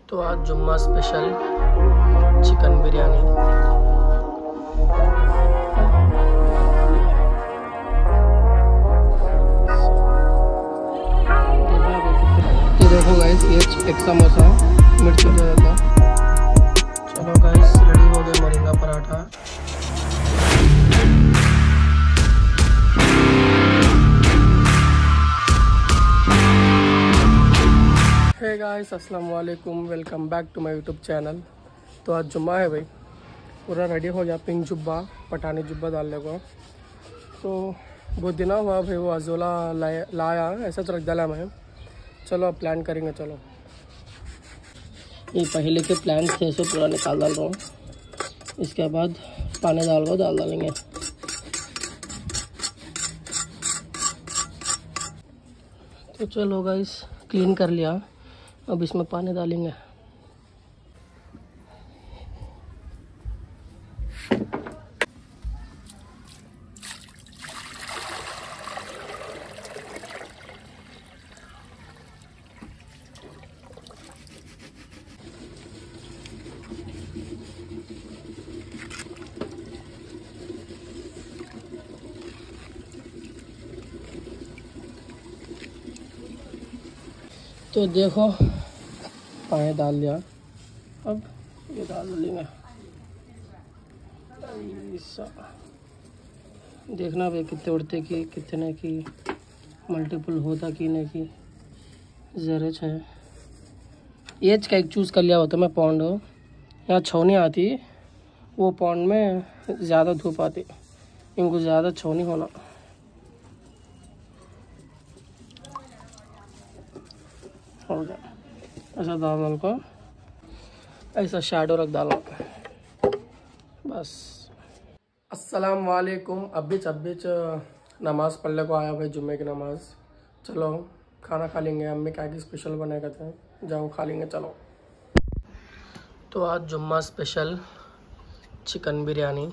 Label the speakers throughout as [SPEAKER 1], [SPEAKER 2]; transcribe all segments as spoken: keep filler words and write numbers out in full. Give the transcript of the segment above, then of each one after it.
[SPEAKER 1] तो आज जुम्मा स्पेशल चिकन बिरयानी। ये देखो गाइस, ये एक समोसा मिर्च का। चलो गाइस, रेडी हो गए मोरिंगा पराठा। हे गाइस, अस्सलाम वालेकुम, welcome back to my YouTube channel. तो आज जुम्मा है भाई, पूरा रेडी हो गया। पिंक जुब्बा, पठानी जुब्बा डालने को। तो बहुत दिन हुआ भाई, वो अजोला लाया, लाया ऐसा तो रख डाला मैं। चलो अब प्लान करेंगे। चलो, ये पहले के प्लान थे सो पूरा निकाल डाल रहा हूँ। इसके बाद पानी डाल को डाल डालेंगे। तो चलो गाइस, क्लीन कर लिया, अब इसमें पानी डालेंगे। तो देखो, पानी डाल दिया, अब ये डाल लेंगे। देखना भाई कितने उड़ते की, कितने की मल्टीपल होता कि नहीं की जरूरत है। एज का एक चूज़ कर लिया होता मैं। पौंड हो यहाँ छौनी आती, वो पौंड में ज़्यादा धूप आती, इनको ज़्यादा छौनी होना। हो गया ऐसा दाल वाल को, ऐसा शैडो रख डालो बस। अस्सलाम वालेकुम। अभी अभी नमाज़ पढ़ने को आया भाई, जुम्मे की नमाज़। चलो खाना खा लेंगे। अम्मी क्या की स्पेशल बनाएगा थे, जाओ खा लेंगे। चलो, तो आज जुम्मा स्पेशल चिकन बिरयानी।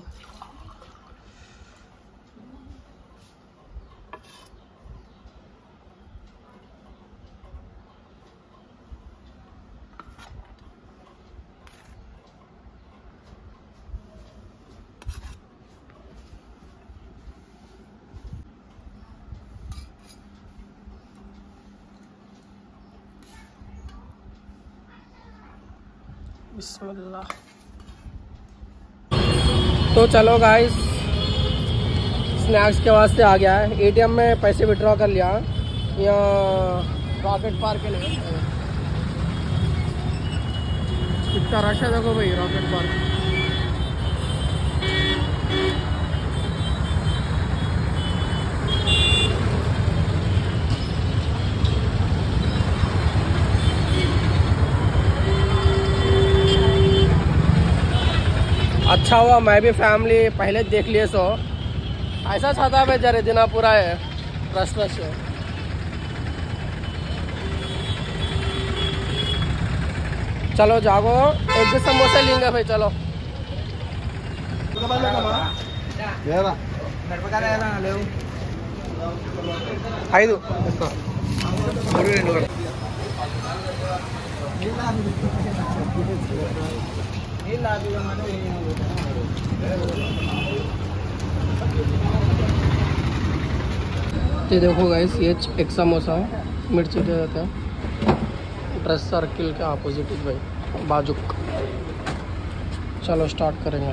[SPEAKER 1] बिस्मिल्लाह। तो चलो गाइस, स्नैक्स के वास्ते आ गया है। एटीएम में पैसे विड्रॉ कर लिया यहाँ रॉकेट पार्क के लिए। कितना रश है देखो भाई, रॉकेट पार्क। अच्छा हुआ मैं भी फैमिली पहले देख लिए, सो ऐसा चाहता है जरे दिना पूरा है रश रश है। चलो जागो, एक भी समोसा लेंगे भाई। चलो ఐదు ये देखो गाइस, ये एक समोसा मिर्ची दे देता है। ड्रेस सर्किल के अपोजिट भाई, बाजुक। चलो स्टार्ट करेंगे।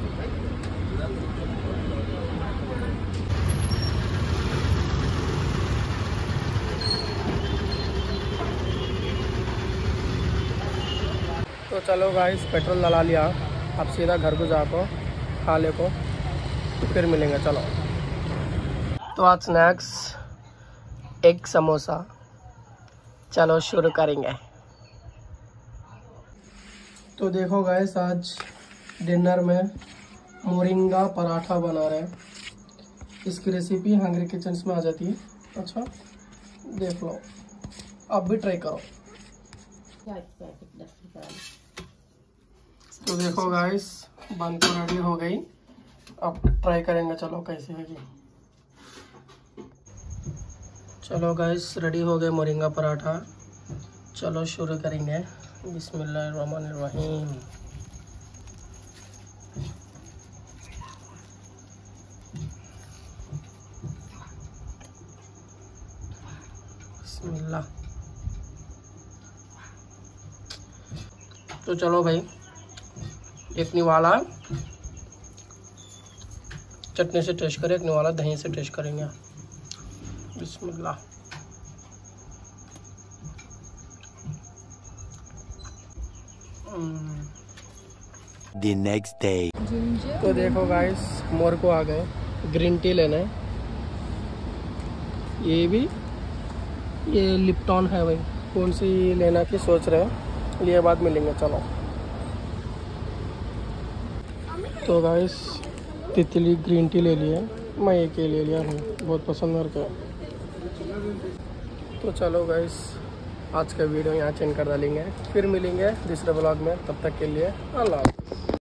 [SPEAKER 1] तो चलो गाइस, पेट्रोल डला लिया, अब सीधा घर को जाको खा ले को, फिर मिलेंगे। चलो, तो आज स्नैक्स एक समोसा। चलो शुरू करेंगे। तो देखो गाइस, आज डिनर में मोरिंगा पराठा बना रहे हैं। इसकी रेसिपी हंग्री किचन्स में आ जाती है। अच्छा देख लो, आप भी ट्राई करो। तो देखो गाइस, बन तो रेडी हो गई, अब ट्राई करेंगे। चलो कैसी होगी। चलो गाइस, रेडी हो गए मोरिंगा पराठा। चलो शुरू करेंगे। बिस्मिल्लाहिर्रहमानिर्रहीम। बिस्मिल्लाह। तो चलो भाई, एक निवाला चटनी से टेस्ट करें, एक निवाला दही से टेस्ट करेंगे। बिस्मिल्लाह।
[SPEAKER 2] The next day.
[SPEAKER 1] तो देखो गाइस, मोर को आ गए ग्रीन टी लेने। ये भी ये लिप्टॉन है भाई, कौन सी लेना की सोच रहे हैं, ये बाद मिलेंगे। चलो तो गाइस, तितली ग्रीन टी ले लिया, मैं एक ही ले लिया हूँ, बहुत पसंद मेरे को। तो चलो गाइस, आज का वीडियो यहाँ चेंज कर डालेंगे, फिर मिलेंगे दूसरे ब्लॉग में। तब तक के लिए अल्लाह हाफ़िज़।